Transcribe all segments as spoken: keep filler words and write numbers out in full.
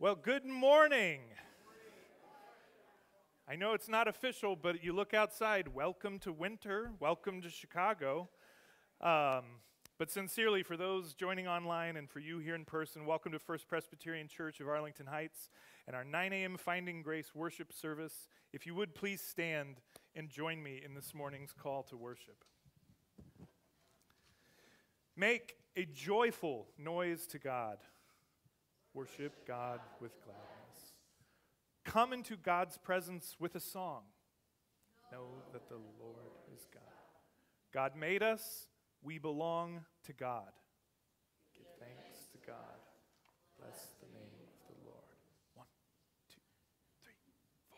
Well, good morning. I know it's not official, but you look outside. Welcome to winter. Welcome to Chicago. Um, but sincerely, for those joining online and for you here in person, welcome to First Presbyterian Church of Arlington Heights and our nine a.m. Finding Grace worship service. If you would please stand and join me in this morning's call to worship. Make a joyful noise to God. Worship God with gladness. Come into God's presence with a song. Know that the Lord is God. God made us. We belong to God. Give thanks to God. Bless the name of the Lord. One, two, three, four.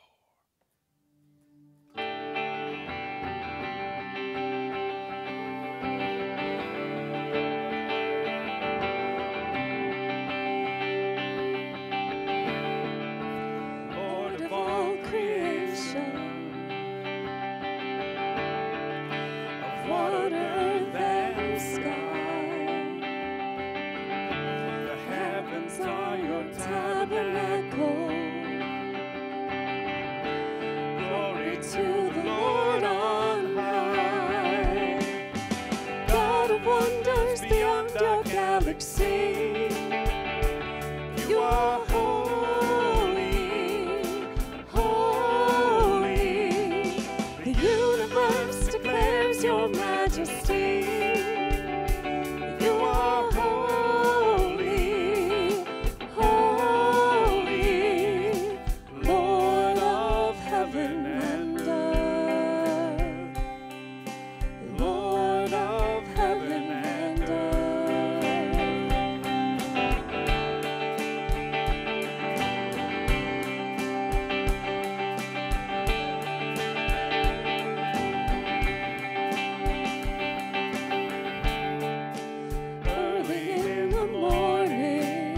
Glory to the Lord on high. God of wonders beyond our galaxy. You are holy, holy. The universe declares your majesty. You are holy, holy, Lord of heaven and earth, Lord of heaven and early in the morning,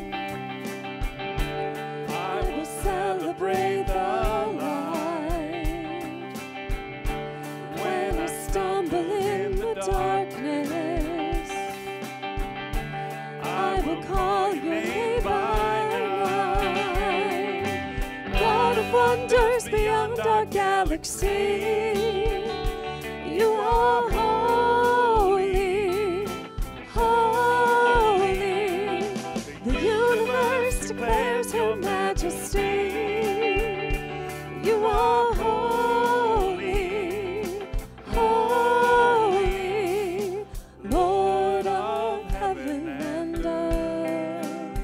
I will celebrate the light. When I stumble in the darkness, I will call your name by night. God of wonders beyond our galaxy, you are holy, holy. The universe declares your majesty. You are holy, holy, Lord of heaven and earth,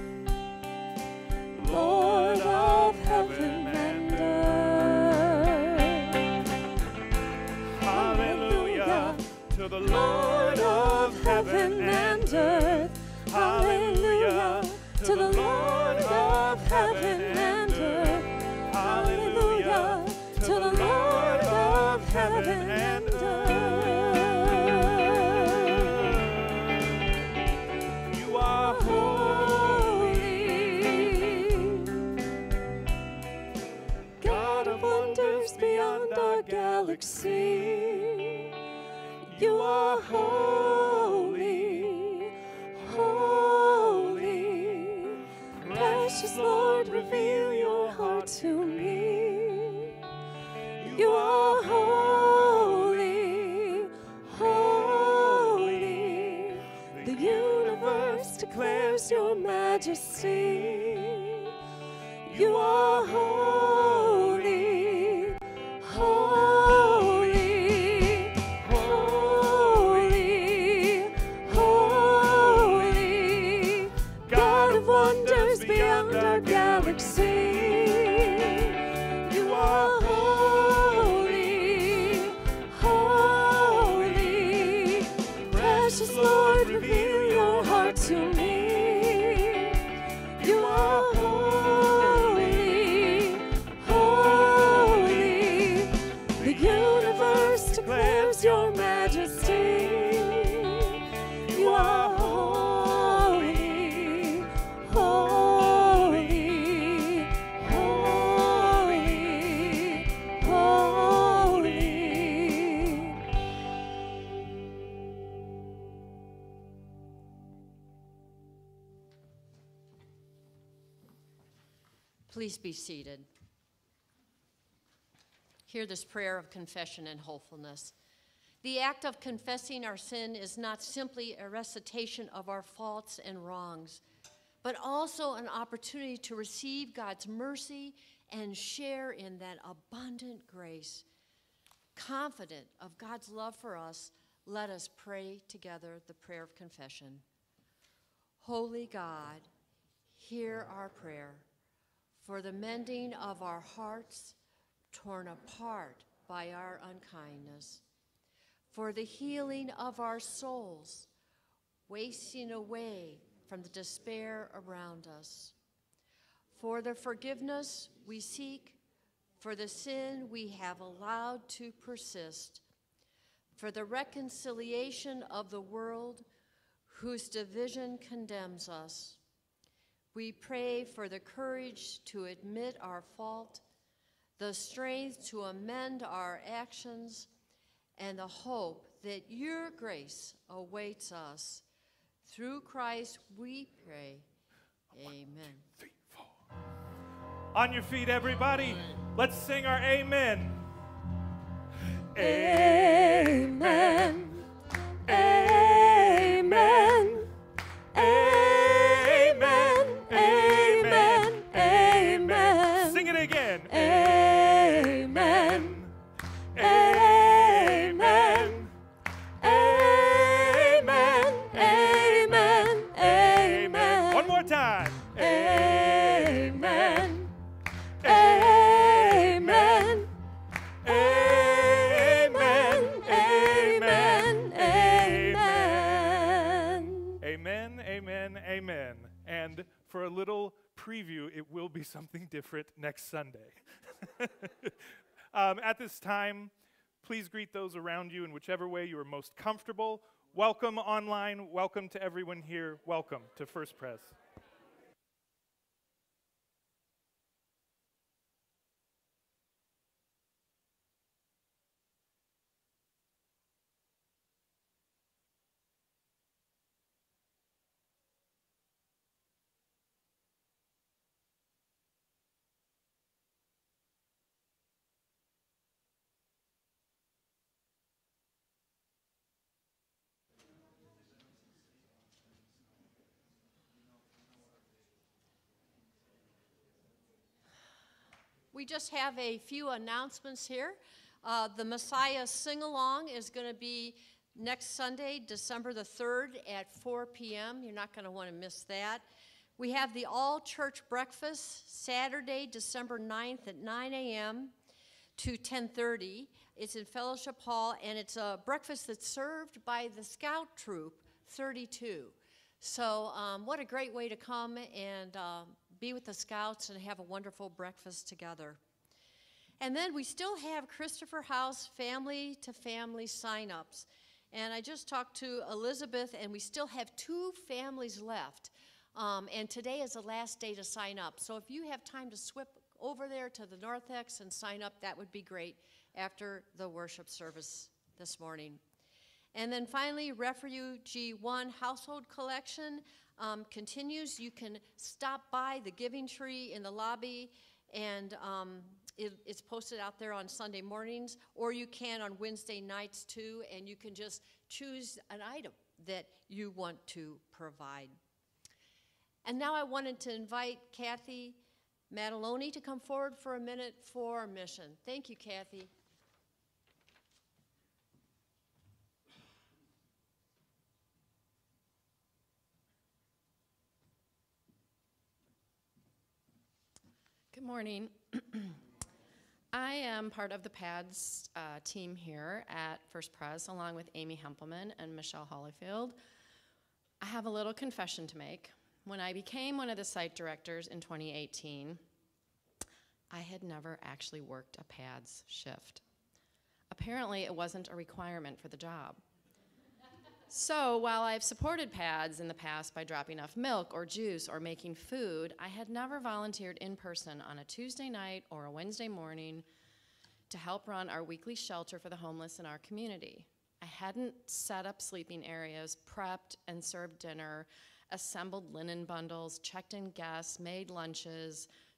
Lord of heaven and earth. Hallelujah to the Lord of heaven and earth. Hallelujah to the Lord of heaven and earth. Hallelujah to the Lord of heaven and earth. You are Holy, God of wonders beyond our galaxy. You are holy, holy. Precious Lord, reveal your heart to me. You are holy, holy. The universe declares your majesty. You are holy, holy, holy, holy. God of wonders beyond our galaxy. You are holy, holy. Precious Lord, reveal your heart to me. You are holy, Please be seated. Hear this prayer of confession and hopefulness. The act of confessing our sin is not simply a recitation of our faults and wrongs, but also an opportunity to receive God's mercy and share in that abundant grace. Confident of God's love for us, let us pray together the prayer of confession. Holy God, hear our prayer for the mending of our hearts torn apart by our unkindness, for the healing of our souls wasting away from the despair around us, for the forgiveness we seek, for the sin we have allowed to persist, for the reconciliation of the world whose division condemns us. We pray for the courage to admit our fault, the strength to amend our actions, and the hope that your grace awaits us. Through Christ we pray. Amen. One, two, three, four. On your feet, everybody. Let's sing our amen. Amen. Amen. Amen. Amen. Amen. Sing it again. Amen. Amen. Amen. Amen. Amen. One more time. Amen. Amen. Amen. Amen. Amen. Amen, amen, amen. And for a little preview, it will be something different next Sunday. um, at this time, please greet those around you in whichever way you are most comfortable. Welcome online. Welcome to everyone here. Welcome to First Pres. We just have a few announcements here. Uh, the Messiah Sing-Along is going to be next Sunday, December the third at four p m You're not going to want to miss that. We have the all-church breakfast Saturday, December ninth at nine a m to ten thirty. It's in Fellowship Hall, and it's a breakfast that's served by the Scout Troop thirty-two. So um, what a great way to come and uh, be with the Scouts and have a wonderful breakfast together. And then we still have Christopher House family-to-family sign-ups. And I just talked to Elizabeth, and we still have two families left. Um, and today is the last day to sign up. So if you have time to swip over there to the Narthex and sign up, that would be great after the worship service this morning. And then finally, Refugee One Household Collection um, continues. You can stop by the Giving Tree in the lobby, and um, it, it's posted out there on Sunday mornings, or you can on Wednesday nights too, and you can just choose an item that you want to provide. And now I wanted to invite Kathy Mataloni to come forward for a minute for mission. Thank you, Kathy. Good morning. I am part of the P A D S uh, team here at First Pres, along with Amy Hempelman and Michelle Hollyfield. I have a little confession to make. When I became one of the site directors in twenty eighteen, I had never actually worked a P A D S shift. Apparently, it wasn't a requirement for the job. So while I've supported P A D S in the past by dropping off milk or juice or making food, I had never volunteered in person on a Tuesday night or a Wednesday morning to help run our weekly shelter for the homeless in our community. I hadn't set up sleeping areas, prepped and served dinner, assembled linen bundles, checked in guests, made lunches,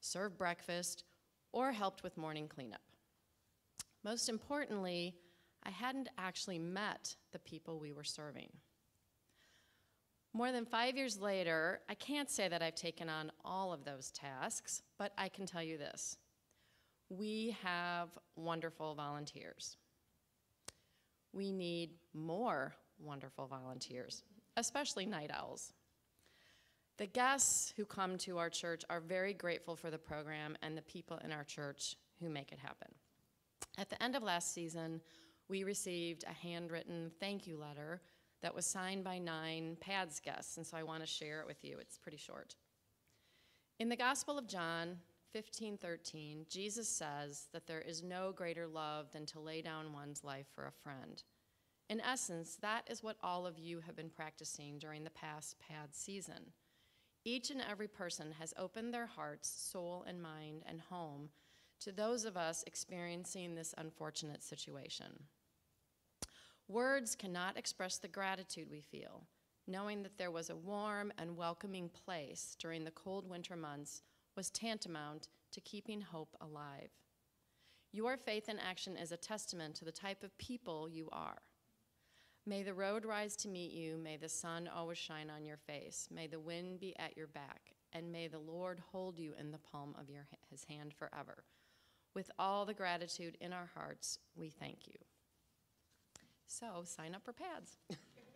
served breakfast, or helped with morning cleanup. Most importantly, I hadn't actually met the people we were serving. More than five years later, I can't say that I've taken on all of those tasks, but I can tell you this. We have wonderful volunteers. We need more wonderful volunteers, especially night owls. The guests who come to our church are very grateful for the program and the people in our church who make it happen. At the end of last season, we received a handwritten thank you letter that was signed by nine P A D S guests, and so I want to share it with you. It's pretty short. In the Gospel of John fifteen thirteen, Jesus says that there is no greater love than to lay down one's life for a friend. In essence, that is what all of you have been practicing during the past P A D season. Each and every person has opened their hearts, soul, and mind, and home to those of us experiencing this unfortunate situation. Words cannot express the gratitude we feel, knowing that there was a warm and welcoming place during the cold winter months was tantamount to keeping hope alive. Your faith in action is a testament to the type of people you are. May the road rise to meet you, may the sun always shine on your face, may the wind be at your back, and may the Lord hold you in the palm of your, his hand forever. With all the gratitude in our hearts, we thank you. So sign up for P A D S.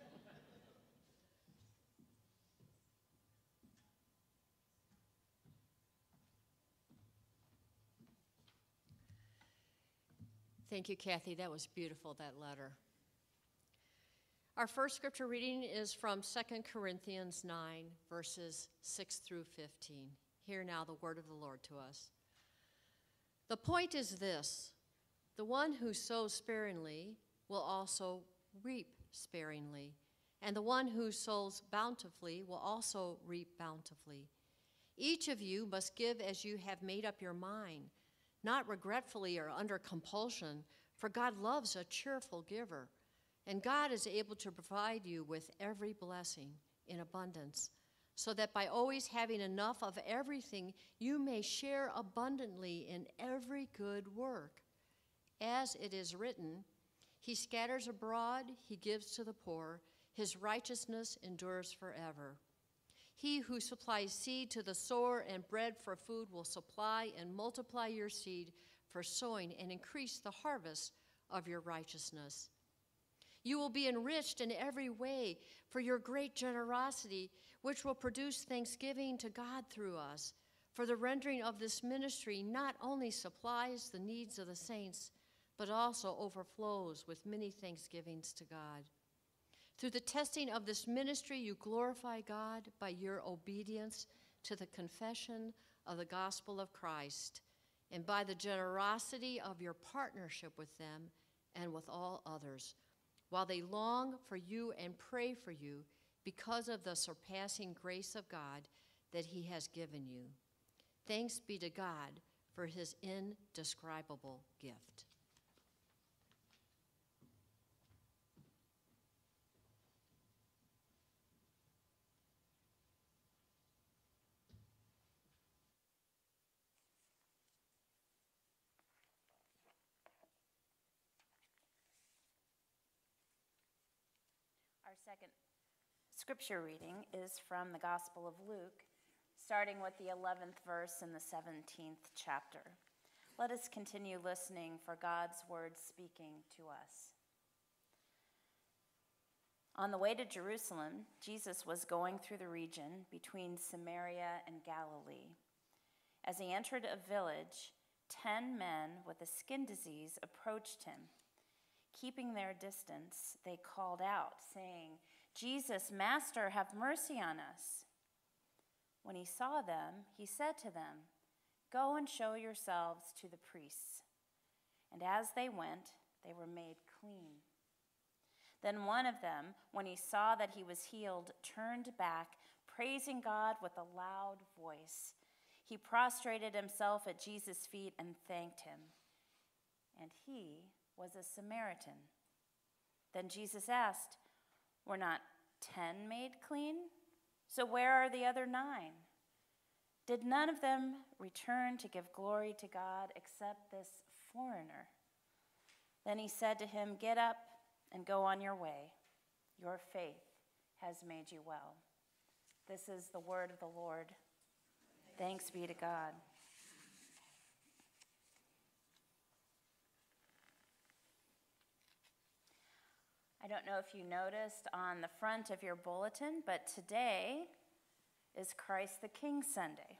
Thank you, Kathy. That was beautiful, that letter. Our first scripture reading is from Second Corinthians nine, verses six through fifteen. Hear now the word of the Lord to us. The point is this: the one who sows sparingly will also reap sparingly, and the one who sows bountifully will also reap bountifully. Each of you must give as you have made up your mind, not regretfully or under compulsion, for God loves a cheerful giver, and God is able to provide you with every blessing in abundance, so that by always having enough of everything, you may share abundantly in every good work. As it is written, He scatters abroad, he gives to the poor, his righteousness endures forever. He who supplies seed to the sower and bread for food will supply and multiply your seed for sowing and increase the harvest of your righteousness. You will be enriched in every way for your great generosity, which will produce thanksgiving to God through us. For the rendering of this ministry not only supplies the needs of the saints, but also overflows with many thanksgivings to God. Through the testing of this ministry, you glorify God by your obedience to the confession of the gospel of Christ, and by the generosity of your partnership with them and with all others, while they long for you and pray for you because of the surpassing grace of God that he has given you. Thanks be to God for his indescribable gift. Our second scripture reading is from the Gospel of Luke, starting with the eleventh verse in the seventeenth chapter. Let us continue listening for God's word speaking to us. On the way to Jerusalem, Jesus was going through the region between Samaria and Galilee. As he entered a village, ten men with a skin disease approached him. Keeping their distance, they called out, saying, "Jesus, Master, have mercy on us." When he saw them, he said to them, "Go and show yourselves to the priests." And as they went, they were made clean. Then one of them, when he saw that he was healed, turned back, praising God with a loud voice. He prostrated himself at Jesus' feet and thanked him. And he was a Samaritan. Then Jesus asked, "Were not ten made clean? So where are the other nine? Did none of them return to give glory to God except this foreigner? Then he said to him, get up and go on your way. Your faith has made you well. This is the word of the Lord. Thanks be to God. I don't know if you noticed on the front of your bulletin, but today is Christ the King Sunday.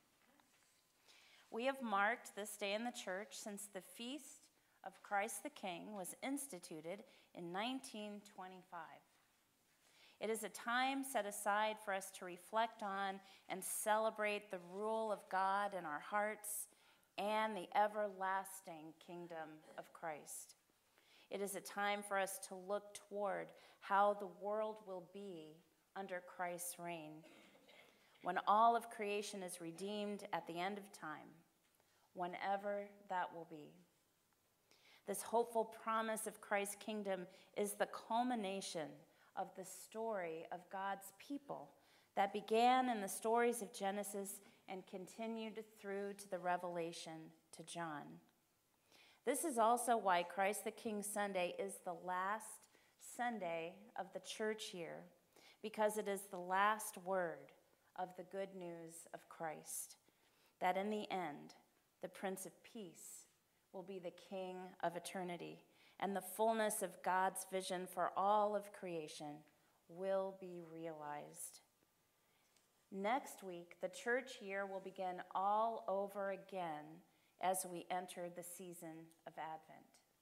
We have marked this day in the church since the feast of Christ the King was instituted in nineteen twenty-five. It is a time set aside for us to reflect on and celebrate the rule of God in our hearts and the everlasting kingdom of Christ. It is a time for us to look toward how the world will be under Christ's reign, when all of creation is redeemed at the end of time, whenever that will be. This hopeful promise of Christ's kingdom is the culmination of the story of God's people that began in the stories of Genesis and continued through to the Revelation to John. This is also why Christ the King Sunday is the last Sunday of the church year, because it is the last word of the good news of Christ, that in the end, the Prince of Peace will be the King of eternity, and the fullness of God's vision for all of creation will be realized. Next week, the church year will begin all over again as we enter the season of Advent.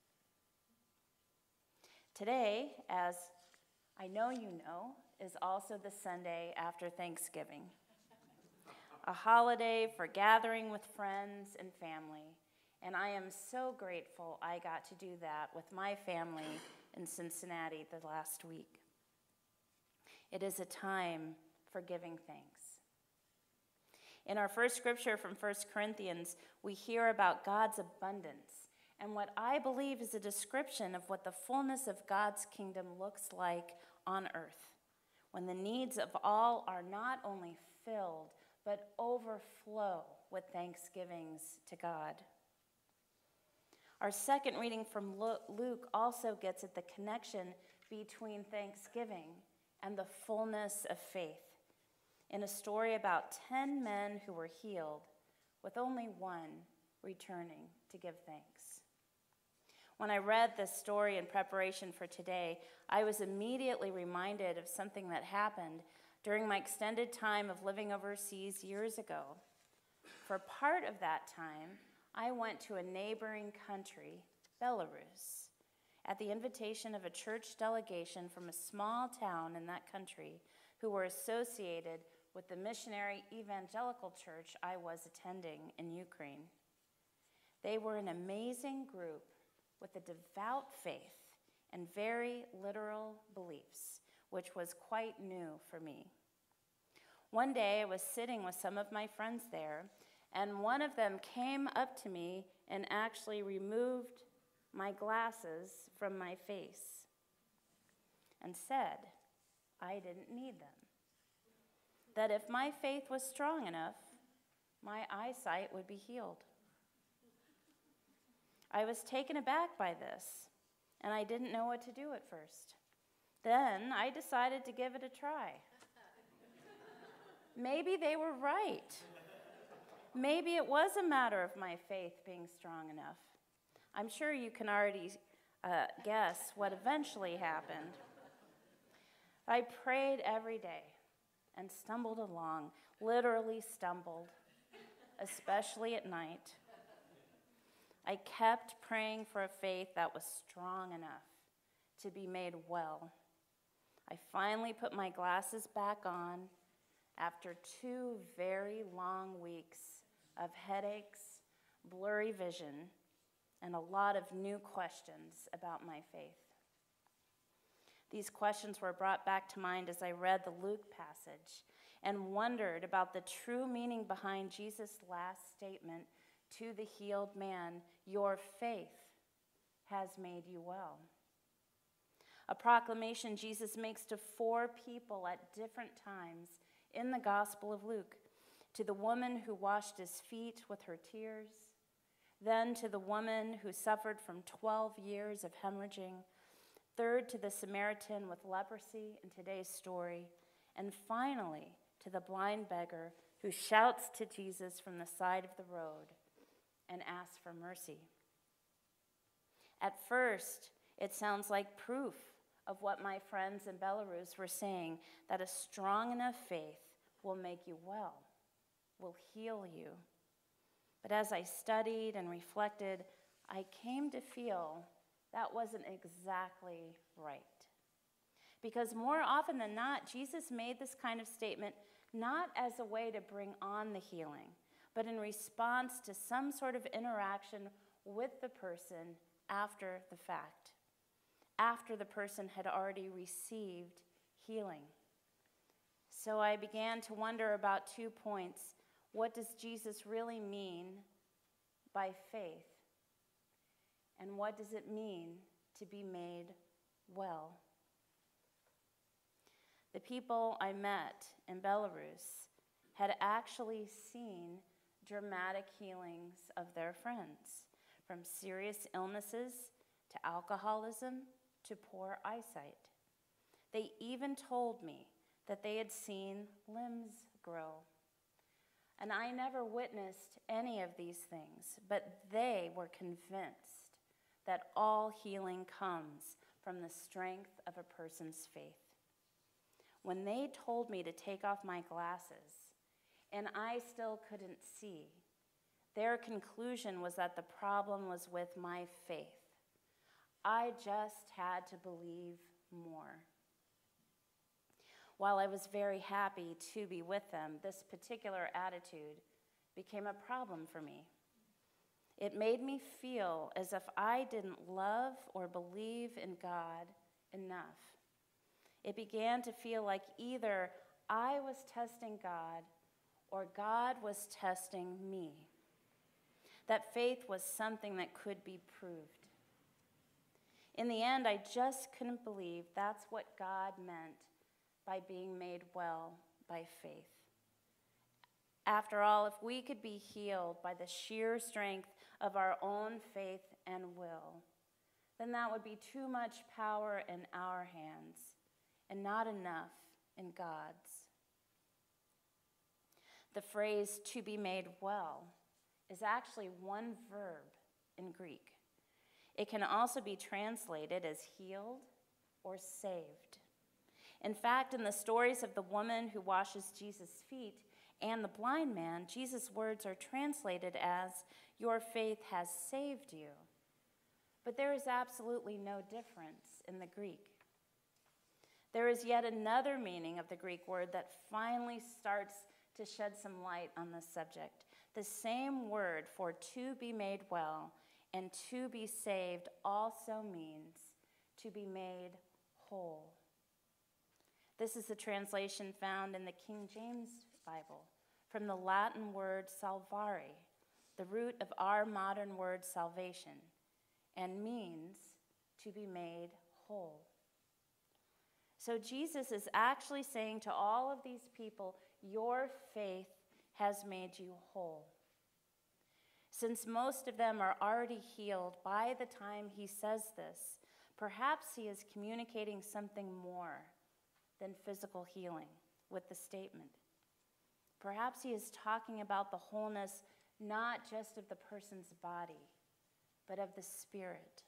Today, as I know you know, is also the Sunday after Thanksgiving, a holiday for gathering with friends and family, and I am so grateful I got to do that with my family in Cincinnati the last week. It is a time for giving thanks. In our first scripture from First Corinthians, we hear about God's abundance and what I believe is a description of what the fullness of God's kingdom looks like on earth, when the needs of all are not only filled, but overflow with thanksgivings to God. Our second reading from Luke also gets at the connection between thanksgiving and the fullness of faith, in a story about ten men who were healed, with only one returning to give thanks. When I read this story in preparation for today, I was immediately reminded of something that happened during my extended time of living overseas years ago. For part of that time, I went to a neighboring country, Belarus, at the invitation of a church delegation from a small town in that country who were associated with the missionary evangelical church I was attending in Ukraine. They were an amazing group with a devout faith and very literal beliefs, which was quite new for me. One day I was sitting with some of my friends there, and one of them came up to me and actually removed my glasses from my face and said I didn't need them, that if my faith was strong enough, my eyesight would be healed. I was taken aback by this, and I didn't know what to do at first. Then I decided to give it a try. Maybe they were right. Maybe it was a matter of my faith being strong enough. I'm sure you can already uh, guess what eventually happened. I prayed every day and stumbled along, literally stumbled, especially at night. I kept praying for a faith that was strong enough to be made well. I finally put my glasses back on after two very long weeks of headaches, blurry vision, and a lot of new questions about my faith. These questions were brought back to mind as I read the Luke passage and wondered about the true meaning behind Jesus' last statement to the healed man, "Your faith has made you well." A proclamation Jesus makes to four people at different times in the Gospel of Luke. to the woman who washed his feet with her tears, then to the woman who suffered from twelve years of hemorrhaging, third to the Samaritan with leprosy in today's story, and finally to the blind beggar who shouts to Jesus from the side of the road and asks for mercy. At first, it sounds like proof of what my friends in Belarus were saying, that a strong enough faith will make you well, will heal you. But as I studied and reflected, I came to feel that wasn't exactly right. Because more often than not, Jesus made this kind of statement not as a way to bring on the healing, but in response to some sort of interaction with the person after the fact, after the person had already received healing. So I began to wonder about two points. What does Jesus really mean by faith? And what does it mean to be made well? The people I met in Belarus had actually seen dramatic healings of their friends, from serious illnesses to alcoholism to poor eyesight. They even told me that they had seen limbs grow. And I never witnessed any of these things, but they were convinced that all healing comes from the strength of a person's faith. When they told me to take off my glasses, and I still couldn't see, their conclusion was that the problem was with my faith. I just had to believe more. While I was very happy to be with them, this particular attitude became a problem for me. It made me feel as if I didn't love or believe in God enough. It began to feel like either I was testing God or God was testing me. That faith was something that could be proved. In the end, I just couldn't believe that's what God meant by being made well by faith. After all, if we could be healed by the sheer strength of our own faith and will, then that would be too much power in our hands and not enough in God's. The phrase "to be made well" is actually one verb in Greek. It can also be translated as healed or saved. In fact, in the stories of the woman who washes Jesus' feet and the blind man, Jesus' words are translated as, "Your faith has saved you." But there is absolutely no difference in the Greek. There is yet another meaning of the Greek word that finally starts to shed some light on this subject. The same word for "to be made well" and "to be saved" also means to be made whole. This is the translation found in the King James Bible from the Latin word salvare, the root of our modern word salvation, and means to be made whole. So Jesus is actually saying to all of these people, your faith has made you whole. Since most of them are already healed by the time he says this, perhaps he is communicating something more than physical healing with the statement. Perhaps he is talking about the wholeness not just of the person's body, but of the spirit.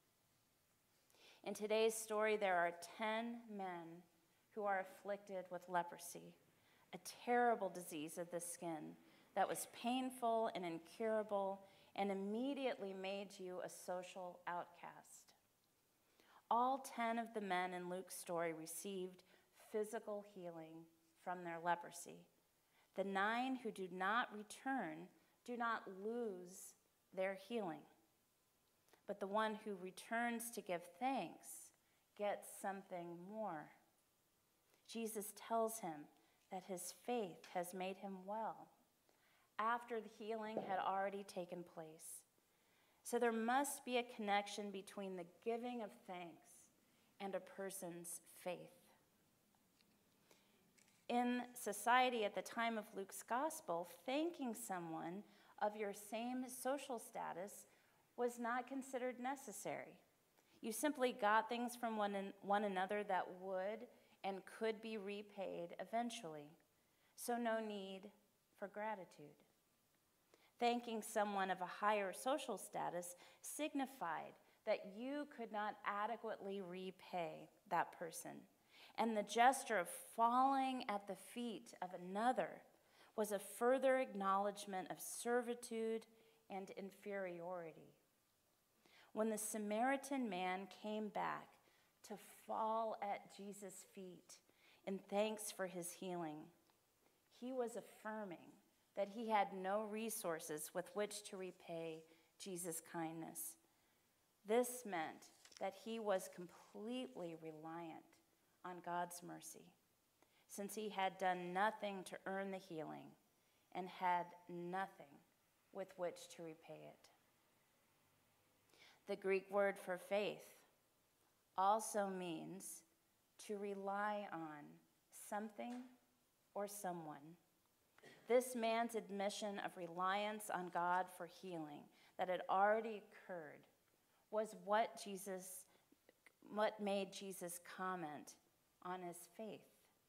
In today's story, there are ten men who are afflicted with leprosy, a terrible disease of the skin that was painful and incurable and immediately made you a social outcast. All ten of the men in Luke's story received physical healing from their leprosy. The nine who do not return do not lose their healing. But the one who returns to give thanks gets something more. Jesus tells him that his faith has made him well after the healing had already taken place. So there must be a connection between the giving of thanks and a person's faith. In society at the time of Luke's gospel, thanking someone of your same social status was not considered necessary. You simply got things from one, an- one another that would and could be repaid eventually, so no need for gratitude. Thanking someone of a higher social status signified that you could not adequately repay that person. And the gesture of falling at the feet of another was a further acknowledgement of servitude and inferiority. When the Samaritan man came back to fall at Jesus' feet in thanks for his healing, he was affirming that he had no resources with which to repay Jesus' kindness. This meant that he was completely reliant on God's mercy, since he had done nothing to earn the healing and had nothing with which to repay it. The Greek word for faith also means to rely on something or someone. This man's admission of reliance on God for healing that had already occurred was what Jesus, what made Jesus comment on his faith.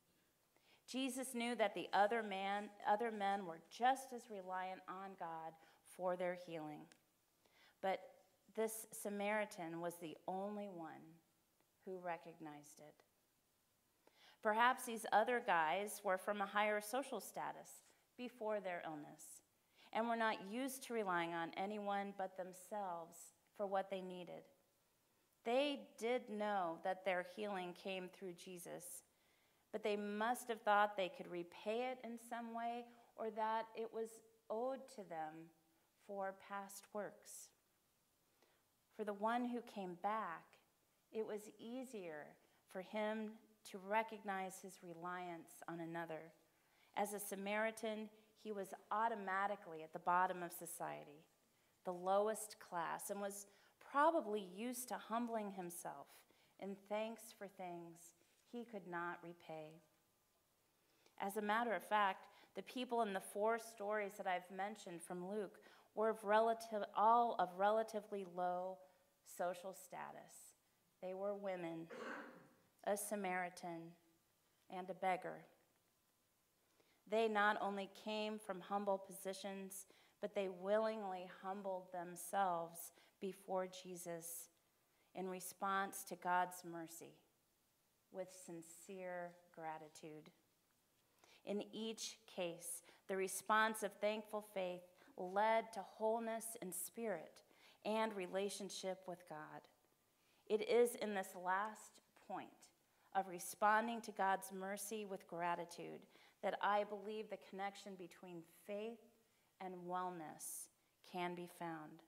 Jesus knew that the other man, other men were just as reliant on God for their healing. But this Samaritan was the only one who recognized it. Perhaps these other guys were from a higher social status before their illness and were not used to relying on anyone but themselves for what they needed. They did know that their healing came through Jesus, but they must have thought they could repay it in some way or that it was owed to them for past works. For the one who came back, it was easier for him to recognize his reliance on another. As a Samaritan, he was automatically at the bottom of society, the lowest class, and was probably used to humbling himself in thanks for things he could not repay. As a matter of fact, the people in the four stories that I've mentioned from Luke were of relative, all of relatively low social status. They were women, a Samaritan, and a beggar. They not only came from humble positions, but they willingly humbled themselves before Jesus in response to God's mercy with sincere gratitude. In each case, the response of thankful faith led to wholeness in spirit and relationship with God. It is in this last point of responding to God's mercy with gratitude that I believe the connection between faith and wellness can be found.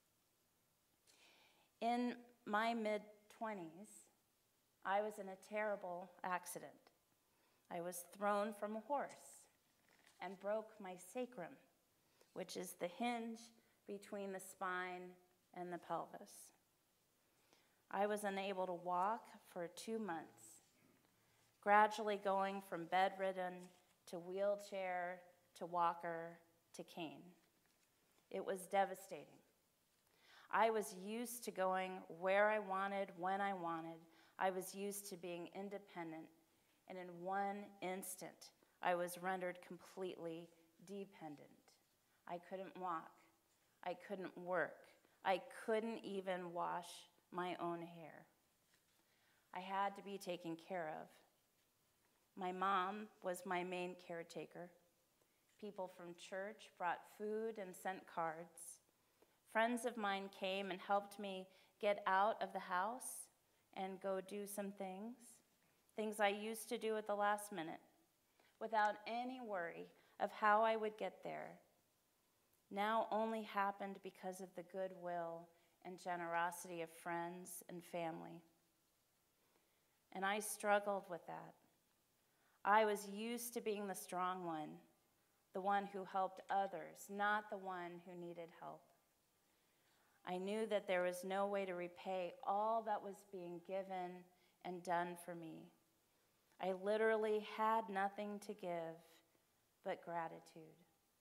In my mid-twenties, I was in a terrible accident. I was thrown from a horse and broke my sacrum, which is the hinge between the spine and the pelvis. I was unable to walk for two months, gradually going from bedridden to wheelchair to walker to cane. It was devastating. I was used to going where I wanted, when I wanted. I was used to being independent, and in one instant, I was rendered completely dependent. I couldn't walk. I couldn't work. I couldn't even wash my own hair. I had to be taken care of. My mom was my main caretaker. People from church brought food and sent cards. Friends of mine came and helped me get out of the house and go do some things, things I used to do at the last minute, without any worry of how I would get there. Now only happened because of the goodwill and generosity of friends and family. And I struggled with that. I was used to being the strong one, the one who helped others, not the one who needed help. I knew that there was no way to repay all that was being given and done for me. I literally had nothing to give but gratitude.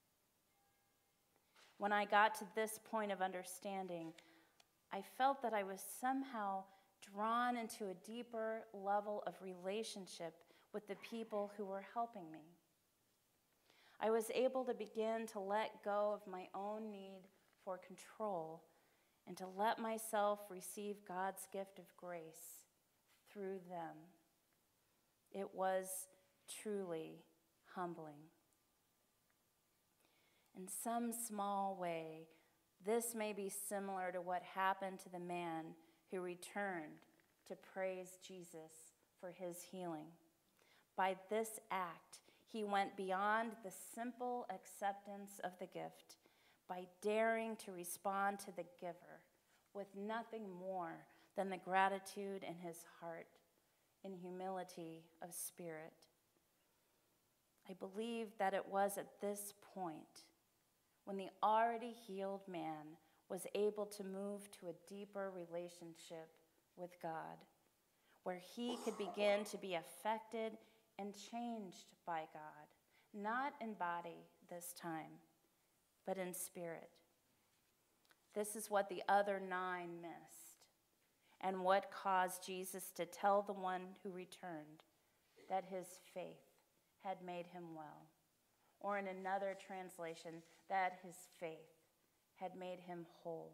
When I got to this point of understanding, I felt that I was somehow drawn into a deeper level of relationship with the people who were helping me. I was able to begin to let go of my own need for control and to let myself receive God's gift of grace through them. It was truly humbling. In some small way, this may be similar to what happened to the man who returned to praise Jesus for his healing. By this act, he went beyond the simple acceptance of the gift by daring to respond to the giver with nothing more than the gratitude in his heart and humility of spirit. I believe that it was at this point when the already healed man was able to move to a deeper relationship with God, where he could begin to be affected and changed by God, not in body this time, but in spirit. This is what the other nine missed, and what caused Jesus to tell the one who returned that his faith had made him well, or in another translation, that his faith had made him whole.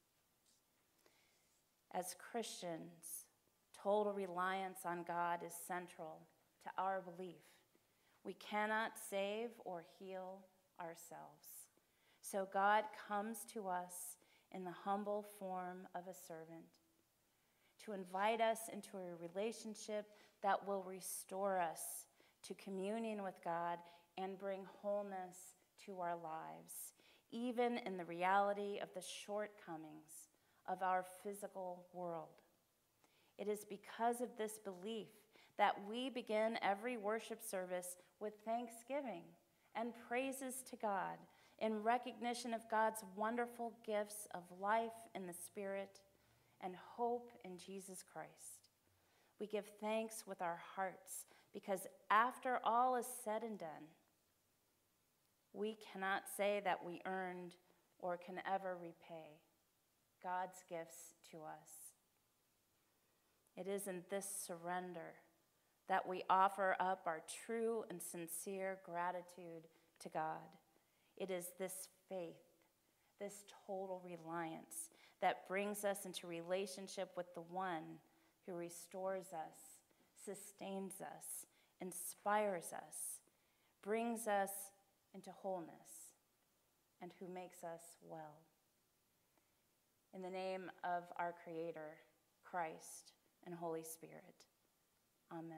As Christians, total reliance on God is central to our belief. We cannot save or heal ourselves. So God comes to us in the humble form of a servant to invite us into a relationship that will restore us to communion with God and bring wholeness to our lives, even in the reality of the shortcomings of our physical world. It is because of this belief that we begin every worship service with thanksgiving and praises to God in recognition of God's wonderful gifts of life in the Spirit and hope in Jesus Christ. We give thanks with our hearts because after all is said and done, we cannot say that we earned or can ever repay God's gifts to us. It is in this surrender that we offer up our true and sincere gratitude to God. It is this faith, this total reliance that brings us into relationship with the one who restores us, sustains us, inspires us, brings us into wholeness, and who makes us well. In the name of our Creator, Christ, and Holy Spirit, amen.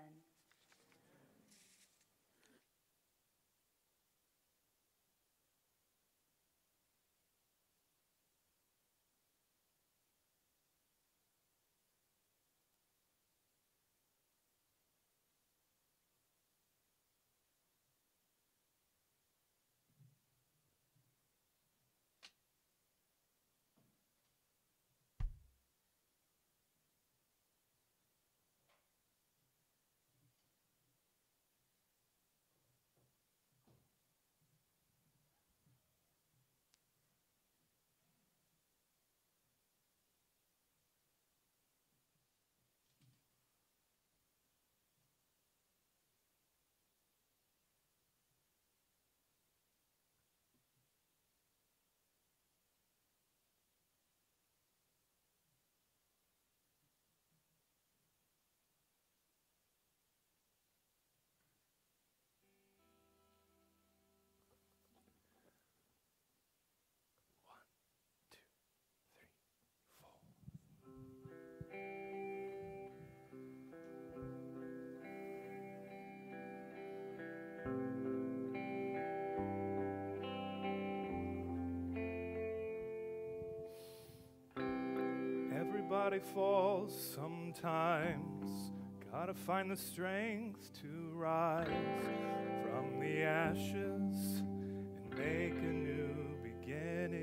Everybody falls sometimes. Gotta find the strength to rise from the ashes and make a new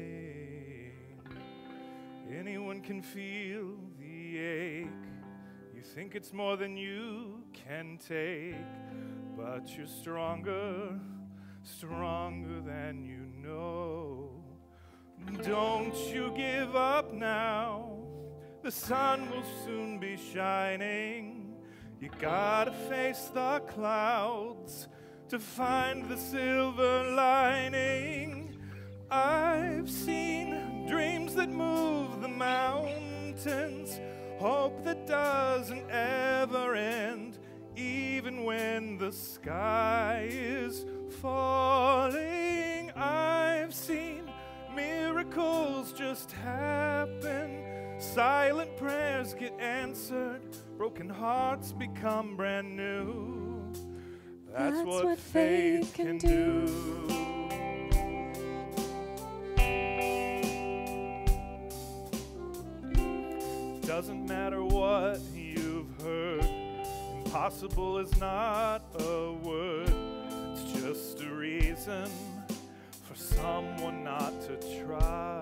beginning. Anyone can feel the ache You think it's more than you can take, but you're stronger, stronger than you know. Don't you give up now. The sun will soon be shining. You gotta face the clouds to find the silver lining. I've seen dreams that move the mountains, hope that doesn't ever end, even when the sky is falling. I've seen miracles just happen, silent prayers get answered, broken hearts become brand new. That's, That's what, what faith can do. Doesn't matter what you've heard, impossible is not a word. It's just a reason for someone not to try.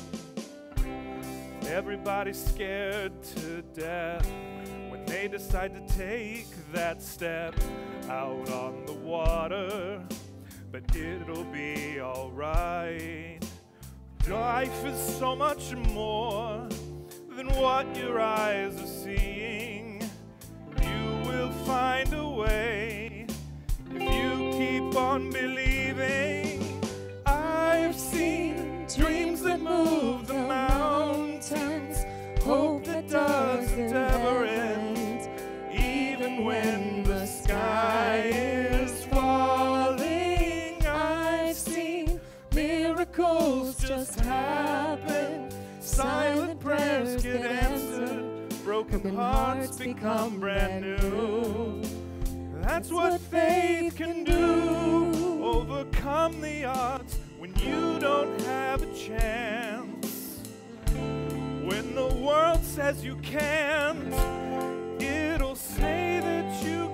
Everybody's scared to death when they decide to take that step out on the water, but it'll be all right. Life is so much more than what your eyes are seeing. You will find a way if you keep on believing. I've seen dreams that move the mountains, hope that doesn't ever end, even when the sky is falling. I've seen miracles just happen, silent prayers get answered, broken hearts become brand new. That's what faith can do, overcome the odds when you don't have a chance. When the world says you can't, it'll say that you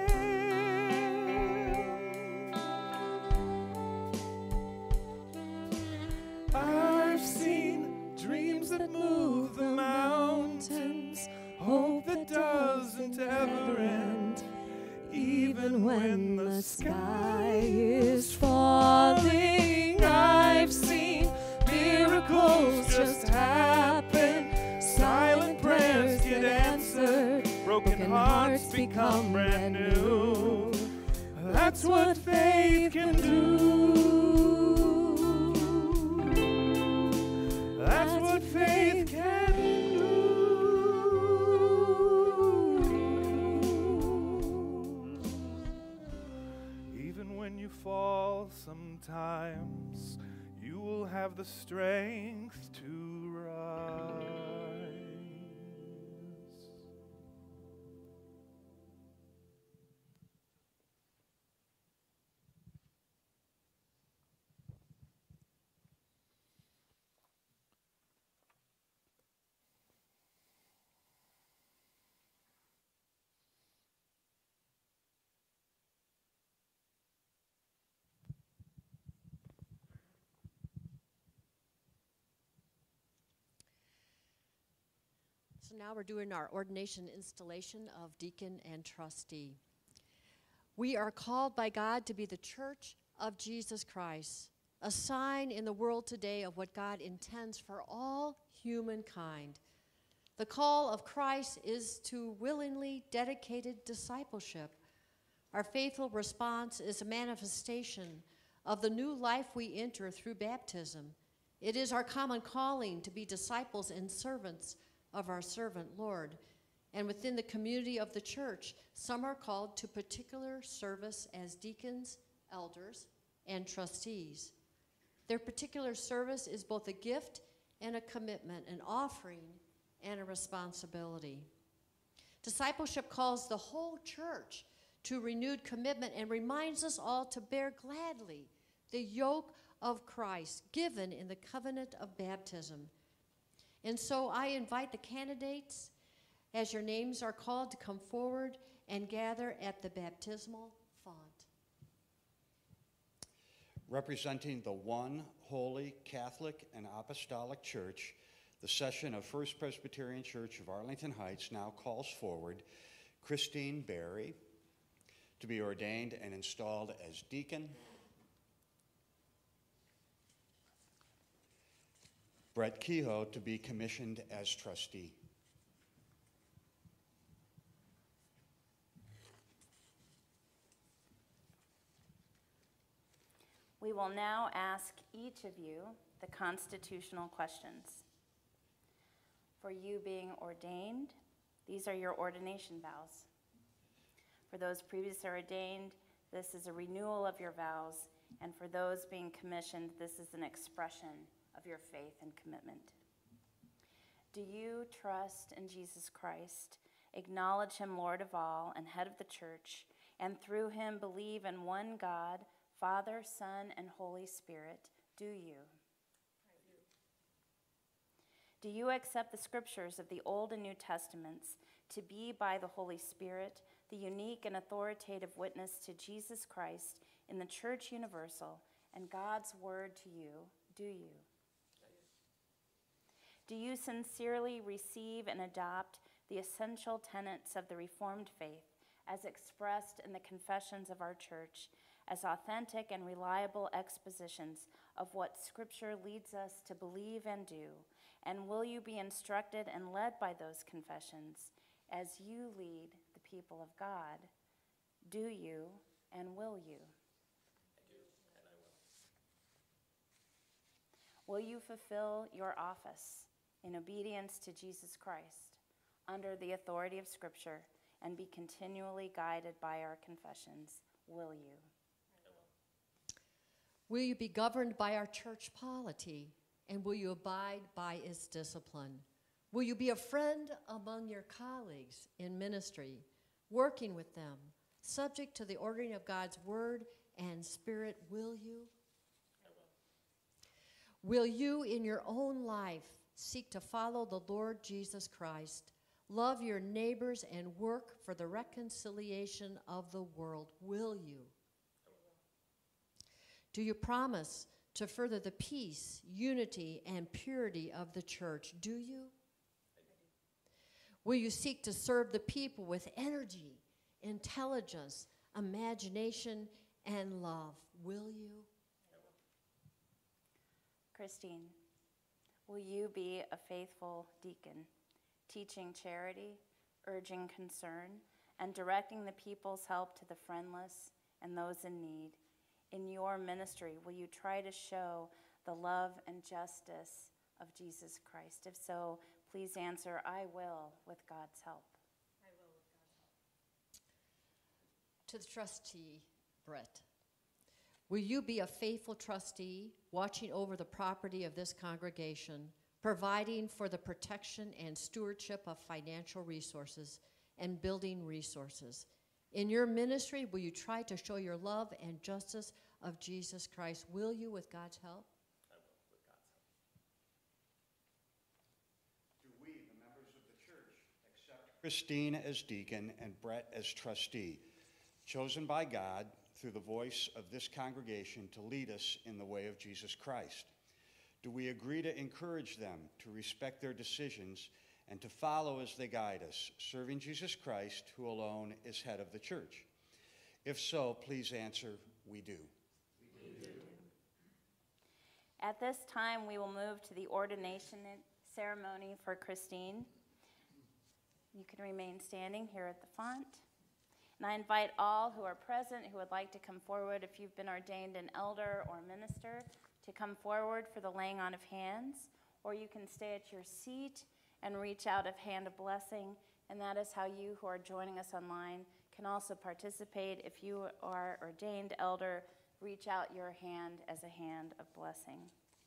can. I've seen dreams that move the mountains, hope that doesn't ever end, even when the sky is falling. I've seen miracles just happen, silent prayers get answered, broken hearts become brand new. That's what faith can do. That's what faith can do. Even when you fall sometimes, you will have the strength to rise. So now we're doing our ordination installation of deacon and trustee. We are called by God to be the church of Jesus Christ, a sign in the world today of what God intends for all humankind. The call of Christ is to willingly dedicated discipleship. Our faithful response is a manifestation of the new life we enter through baptism. It is our common calling to be disciples and servants of our servant Lord. And within the community of the church, some are called to particular service as deacons, elders, and trustees. Their particular service is both a gift and a commitment, an offering and a responsibility. Discipleship calls the whole church to renewed commitment and reminds us all to bear gladly the yoke of Christ given in the covenant of baptism. And so I invite the candidates, as your names are called, to come forward and gather at the baptismal font. Representing the one holy Catholic and Apostolic Church, The session of First Presbyterian Church of Arlington Heights now calls forward Christine Berry to be ordained and installed as deacon, Brett Kehoe to be commissioned as trustee. We will now ask each of you the constitutional questions. For you being ordained, these are your ordination vows. For those previously ordained, this is a renewal of your vows, and for those being commissioned, this is an expression of your faith and commitment. Do you trust in Jesus Christ, acknowledge him Lord of all and head of the church, and through him believe in one God, Father, Son, and Holy Spirit? Do you? I do. Do you accept the scriptures of the Old and New Testaments to be by the Holy Spirit the unique and authoritative witness to Jesus Christ in the Church Universal and God's word to you? Do you? Do you sincerely receive and adopt the essential tenets of the Reformed faith as expressed in the confessions of our church as authentic and reliable expositions of what Scripture leads us to believe and do? And will you be instructed and led by those confessions as you lead the people of God? Do you and will you? I do, and I will. Will you fulfill your office in obedience to Jesus Christ under the authority of Scripture and be continually guided by our confessions? Will you? I will. Will you be governed by our church polity, and will you abide by its discipline? Will you be a friend among your colleagues in ministry, working with them, subject to the ordering of God's word and spirit? Will you? I will. Will you, in your own life, seek to follow the Lord Jesus Christ, love your neighbors, and work for the reconciliation of the world? Will you? I will. Do you promise to further the peace, unity, and purity of the church? Do you? I do. Will you seek to serve the people with energy, intelligence, imagination, and love? Will you? I will. Christine, will you be a faithful deacon, teaching charity, urging concern, and directing the people's help to the friendless and those in need? In your ministry, will you try to show the love and justice of Jesus Christ? If so, please answer, I will, with God's help. I will, with God's help. To the trustee, Brett, will you be a faithful trustee, watching over the property of this congregation, providing for the protection and stewardship of financial resources and building resources? In your ministry, will you try to show your love and justice of Jesus Christ? Will you, with God's help? I will, with God's help. Do we, the members of the church, accept Christine as deacon and Brett as trustee, chosen by God through the voice of this congregation to lead us in the way of Jesus Christ? Do we agree to encourage them to respect their decisions and to follow as they guide us, serving Jesus Christ, who alone is head of the church? If so, please answer, we do. We do. At this time, we will move to the ordination ceremony for Christine. You can remain standing here at the font. And I invite all who are present who would like to come forward, if you've been ordained an elder or minister, to come forward for the laying on of hands, or you can stay at your seat and reach out a hand of blessing, and that is how you who are joining us online can also participate. If you are ordained elder, reach out your hand as a hand of blessing.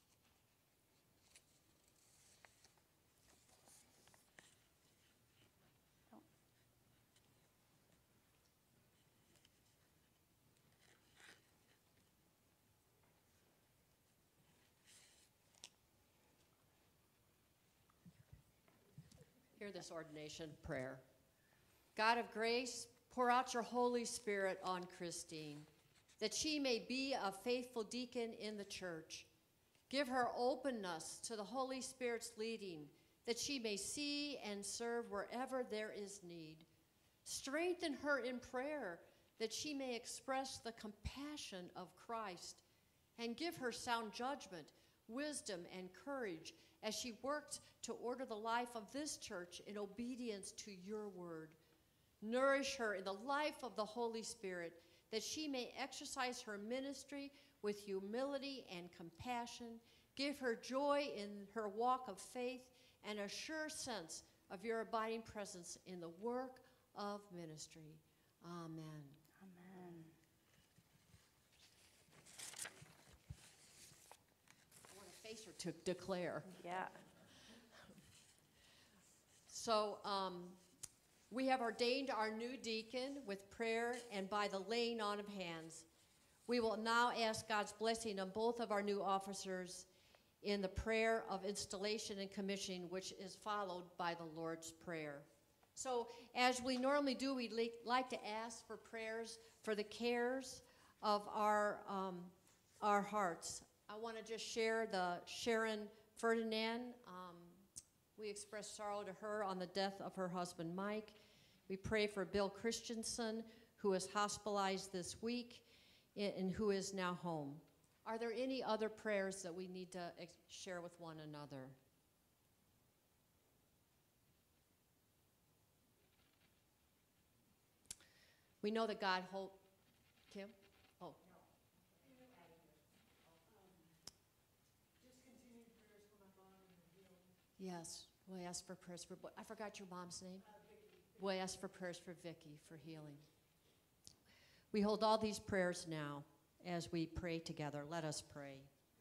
Hear this ordination prayer. God of grace, pour out your Holy Spirit on Christine, that she may be a faithful deacon in the church, Give her openness to the Holy Spirit's leading, that she may see and serve wherever there is need. Strengthen her in prayer, that she may express the compassion of Christ, and give her sound judgment, wisdom, and courage as she works to order the life of this church in obedience to your word. Nourish her in the life of the Holy Spirit, that she may exercise her ministry with humility and compassion. Give her joy in her walk of faith and a sure sense of your abiding presence in the work of ministry. Amen. Amen. I want a facer to declare. Yeah. So um, we have ordained our new deacon with prayer and by the laying on of hands. We will now ask God's blessing on both of our new officers in the prayer of installation and commissioning, which is followed by the Lord's Prayer. So as we normally do, we'd li- like to ask for prayers for the cares of our, um, our hearts. I want to just share the Sharon Ferdinand. Um, we express sorrow to her on the death of her husband, Mike. We pray for Bill Christensen, who is hospitalized this week and who is now home. Are there any other prayers that we need to ex- share with one another? We know that God hope. Kim? Oh. Yes, we'll ask for prayers for, I forgot your mom's name. We'll ask for prayers for Vicky for healing. We hold all these prayers now as we pray together. Let us pray.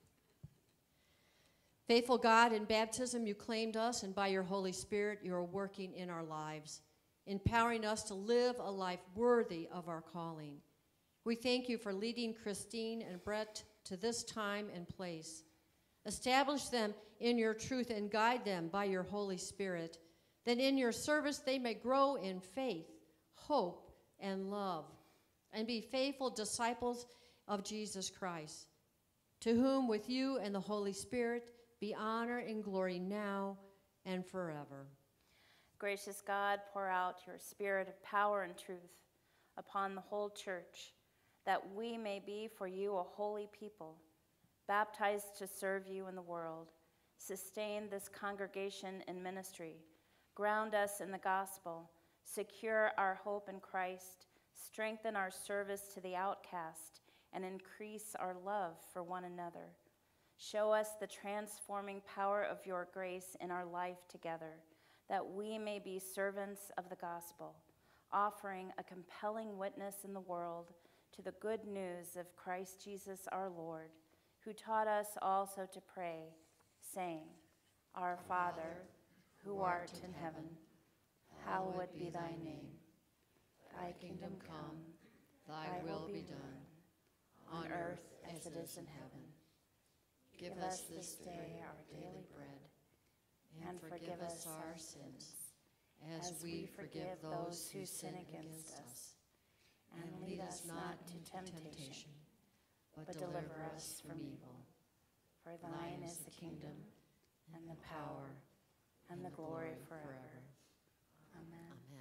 Faithful God, in baptism you claimed us, and by your Holy Spirit you are working in our lives, empowering us to live a life worthy of our calling. We thank you for leading Christine and Brett to this time and place. Establish them in your truth and guide them by your Holy Spirit, that in your service they may grow in faith, hope, and love, and be faithful disciples of Jesus Christ, to whom with you and the Holy Spirit be honor and glory now and forever. Gracious God, pour out your spirit of power and truth upon the whole church, that we may be for you a holy people, baptized to serve you in the world. Sustain this congregation in ministry, ground us in the gospel, secure our hope in Christ, strengthen our service to the outcast, and increase our love for one another. Show us the transforming power of your grace in our life together, that we may be servants of the gospel, offering a compelling witness in the world to the good news of Christ Jesus our Lord, who taught us also to pray, saying, Our Father, who art in heaven, hallowed be thy name. Thy kingdom come, thy will be done, on earth as it is in heaven. Give us this day our daily bread, and forgive us our sins, as we forgive those who sin against us. And lead us not into temptation, but deliver us from evil. For thine is the kingdom, and the power, and the glory forever. Amen. Amen.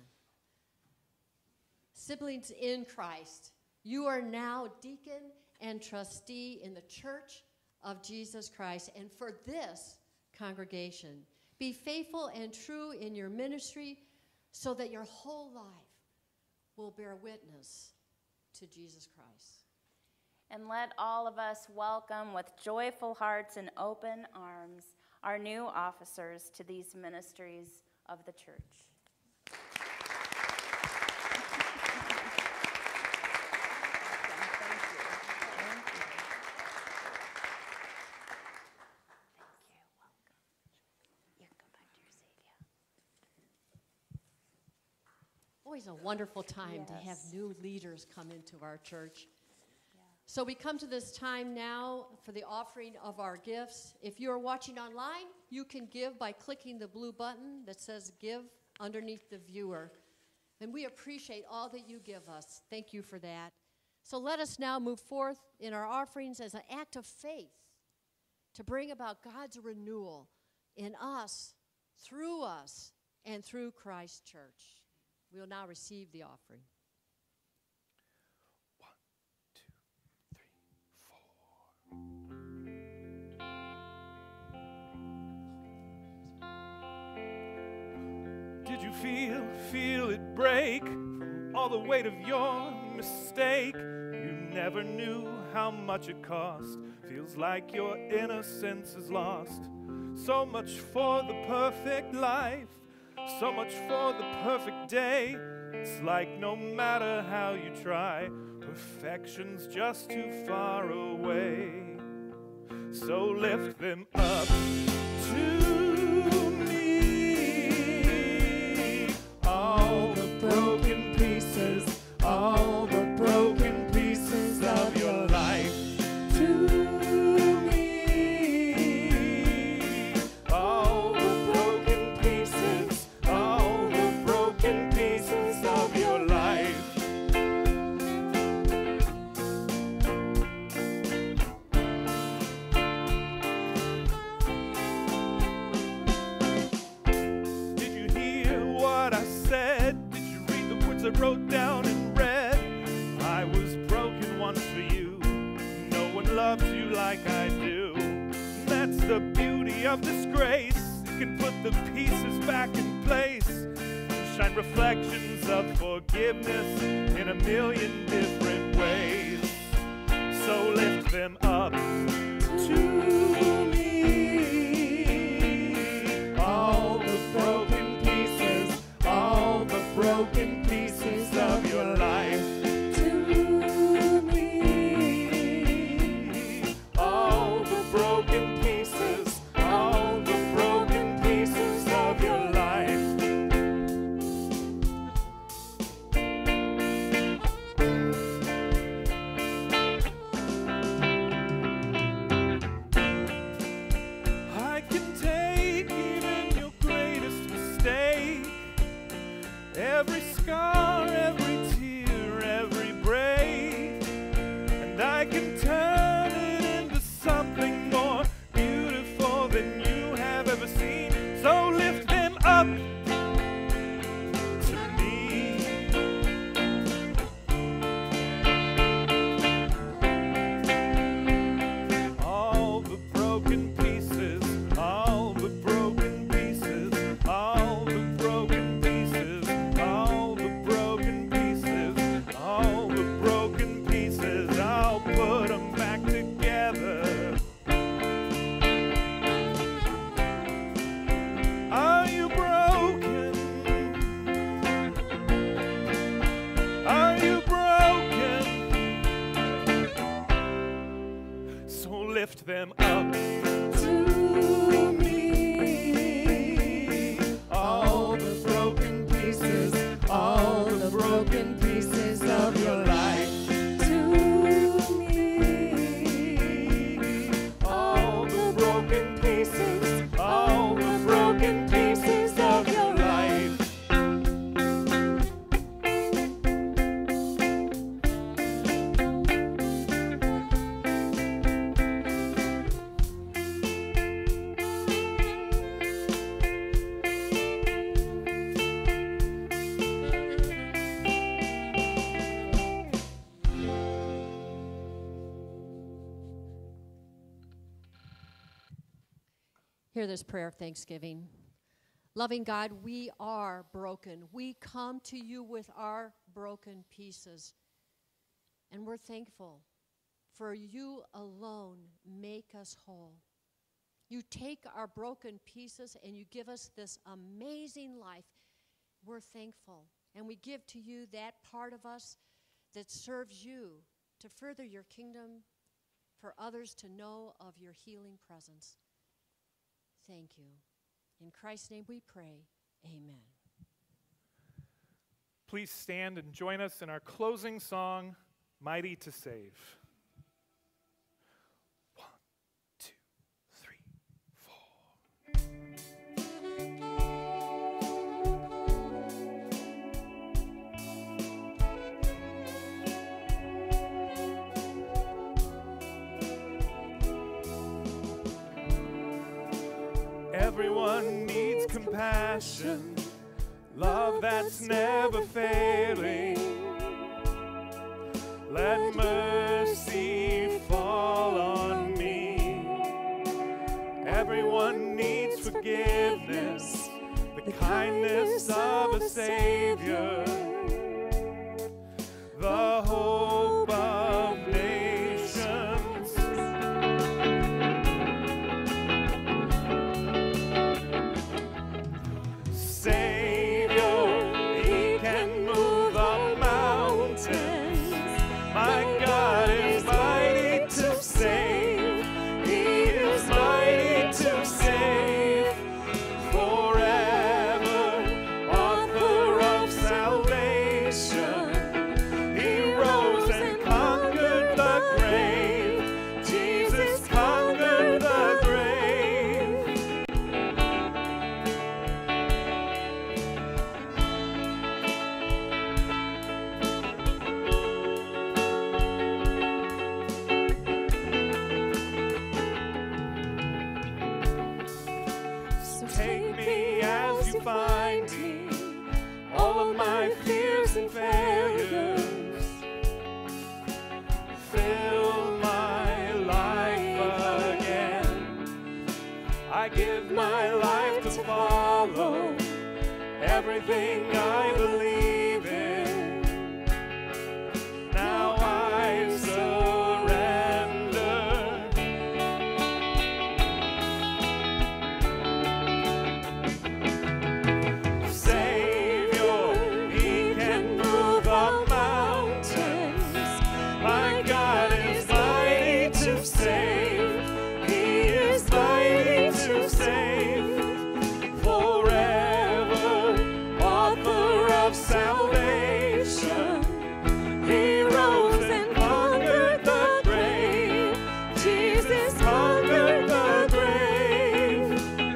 Siblings in Christ, you are now deacon and trustee in the Church of Jesus Christ, and for this congregation, be faithful and true in your ministry so that your whole life will bear witness to Jesus Christ. And let all of us welcome with joyful hearts and open arms our new officers to these ministries of the church. Always a wonderful time Yes. to have new leaders come into our church. So we come to this time now for the offering of our gifts. If you are watching online, you can give by clicking the blue button that says Give underneath the viewer. And we appreciate all that you give us. Thank you for that. So let us now move forth in our offerings as an act of faith to bring about God's renewal in us, through us, and through Christ's church. We will now receive the offering. One, two, three, four. Did you feel, feel it break from all the weight of your mistake? You never knew how much it cost. Feels like your innocence is lost. So much for the perfect life, so much for the perfect day. It's like no matter how you try, perfection's just too far away. So lift them up to me. All the broken pieces, all the broken pieces of your life. To me. All the broken pieces, all the broken pieces of your life. Did you hear what I said? Did you read the words I wrote down and read? I was broken once for you. No one loves you like I do. That's the beauty of this grace. It can put the pieces back in place and shine reflections of forgiveness in a million different ways. So lift them up to me. All the broken pieces, all the broken pieces of your life. To me. All the broken pieces, all the broken pieces of your life. I can take even your greatest mistake, every scar, every tear, every break, and I can turn it into something more beautiful than you have ever seen. So lift them up to me. All the broken pieces, all the broken pieces, all the broken pieces, all the broken pieces, all the broken pieces, I'll put them back together. Are you broken? Are you broken? So lift them up to me. All the broken pieces, all the broken pieces of your life. To me. All the broken pieces, all the broken pieces of your life. Hear this prayer of thanksgiving. Loving God, we are broken. We come to you with our broken pieces. And we're thankful for you alone make us whole. You take our broken pieces and you give us this amazing life. We're thankful. And we give to you that part of us that serves you to further your kingdom, for others to know of your healing presence. Thank you. In Christ's name we pray. Amen. Please stand and join us in our closing song, Mighty to Save. One, two, three, four. Everyone needs compassion, love that's never failing. Let mercy fall on me. Everyone needs forgiveness, the kindness of a Savior, the hope of nations. Savior, He can move the mountains. My God is mighty to save. He is mighty to save. Forever, author of salvation. He rose and conquered the grave. Jesus conquered the grave. So take me as you find me, all of my fears and failures. Fill my life again. I give my life to follow everything I believe in. Now I surrender. Savior, He can move the mountains. My God is mighty to save. He is mighty to save. Forever, author of salvation. He rose and conquered the grave. Jesus conquered the grave.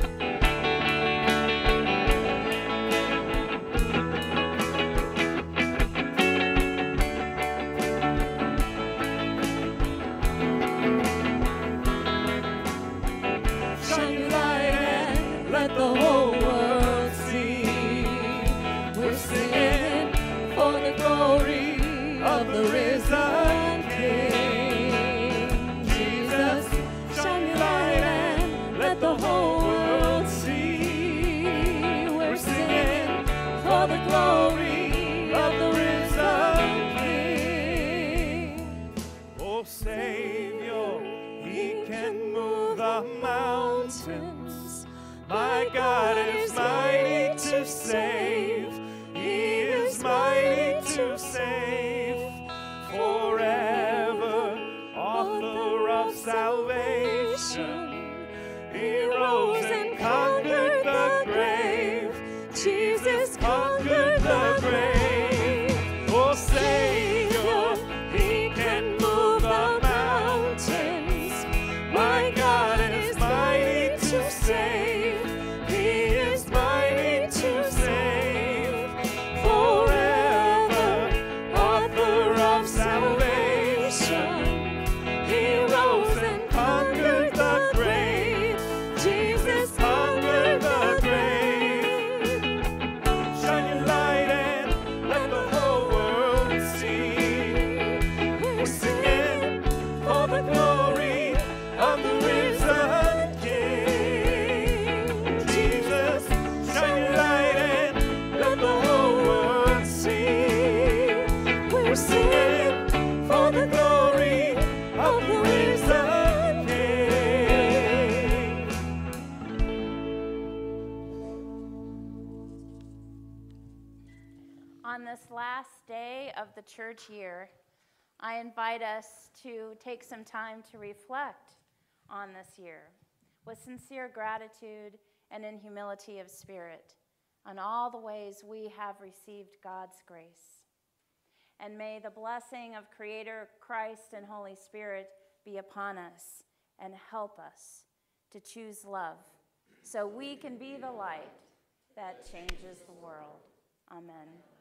Shine your light and let the whole world see. We're singing for the glory of the risen King. Jesus, shine your light and let the whole world see. We're singing for the glory of the risen King. Oh, Savior, He can move the mountains. My God is mighty to save. He is mighty to save. Forever, author of salvation. He rose and conquered the grave. Jesus conquered the grave. Oh, Savior, He can move the mountains. My God is mighty to save. He is mighty to save. Forever, author of salvation. He rose and conquered the grave. Jesus conquered the grave. Shine your light and let the whole world see. We're singing for the glory of the risen King. Jesus, shine your light and let the whole world see. We're singing for the glory of the risen King. On this last day of the church year, I invite us to take some time to reflect on this year with sincere gratitude and in humility of spirit on all the ways we have received God's grace. And may the blessing of Creator, Christ, and Holy Spirit be upon us and help us to choose love so we can be the light that changes the world. Amen.